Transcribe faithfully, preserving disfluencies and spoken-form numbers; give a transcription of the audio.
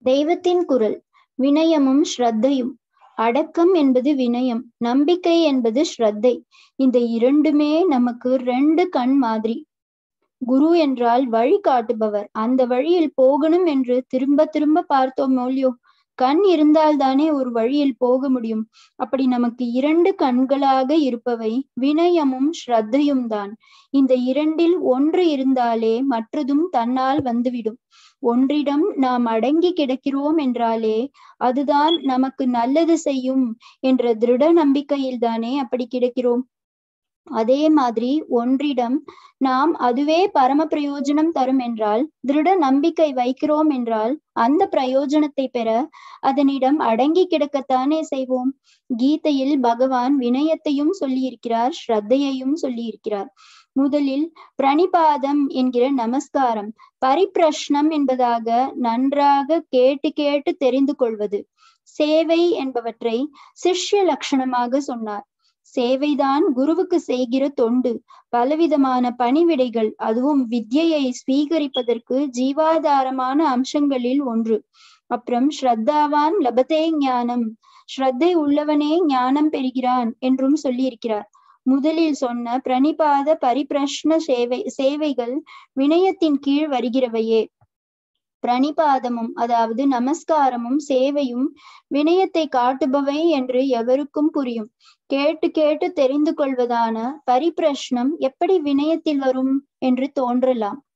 தெய்வத்தின் குரல். வினயமும் ஸ்ரத்தையும். அடக்கம் என்பது வினயம், நம்பிக்கை என்பது ஸ்ரத்தை. இந்த இரண்டுமே நமக்கு ரெண்டு கண் மாதிரி. குரு என்றால் வழி காட்டுபவர். அந்த வழியில் போகணும் என்று திரும்ப திரும்ப பார்த்தோம் இல்லையோ? கண் இருந்தால்தானே ஒரு வழியில் போக முடியும். அப்படி நமக்கு இரண்டு கண்களாக இருப்பவை வினயமும் ஸ்ரத்தையும் தான். இந்த இரண்டில் ஒன்று இருந்தாலே மற்றதும் தன்னால் வந்துவிடும். ஒன்றிடம் நாம் அடங்கி கிடக்கிறோம் என்றாலே அதுதான் நமக்கு நல்லது செய்யும் என்ற திருட நம்பிக்கையில் தானே அப்படி கிடக்கிறோம். அதே மாதிரி ஒன்றிடம் நாம் அதுவே பரம பிரயோஜனம் தரும் என்றால், திருட நம்பிக்கை வைக்கிறோம் என்றால், அந்த பிரயோஜனத்தை பெற அதனிடம் அடங்கி கிடக்கத்தானே செய்வோம். கீதையில் பகவான் வினயத்தையும் சொல்லியிருக்கிறார், ஸ்ரத்தையையும் சொல்லியிருக்கிறார். முதலில் பிரணிபாதம் என்கிற நமஸ்காரம், பரிப்பிரஷ்னம் என்பதாக நன்றாக கேட்டு கேட்டு தெரிந்து கொள்வது, சேவை என்பவற்றை சிஷ்ய லட்சணமாக சொன்னார். சேவைதான் குருவுக்கு செய்கிற தொண்டு. பலவிதமான பணிவிடைகள், அதுவும் வித்யையை ஸ்வீகரிப்பதற்கு ஜீவாதாரமான அம்சங்களில் ஒன்று. அப்புறம் ஸ்ரத்தாவான் லபதே ஞானம், ஸ்ரத்தை உள்ளவனே ஞானம் பெறுகிறான் என்றும் சொல்லியிருக்கிறார். முதலில் சொன்ன பிரணிபாத பரிப்பிரஷ்ன சேவை சேவைகள் வினயத்தின் கீழ் வருகிறவையே. பிரணிபாதமும் அதாவது நமஸ்காரமும் சேவையும் வினயத்தை காட்டுபவை என்று எவருக்கும் புரியும். கேட்டு கேட்டு தெரிந்து கொள்வதான பரிப்பிரஷ்னம் எப்படி வினயத்தில் வரும் என்று தோன்றலாம்.